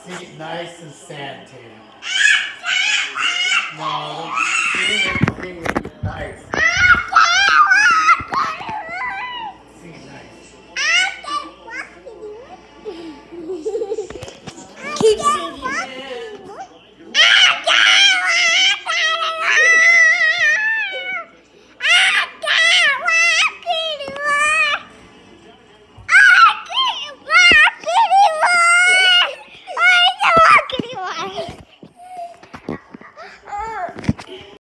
Sing it nice and sad, Tatum. No, don't sing it nice.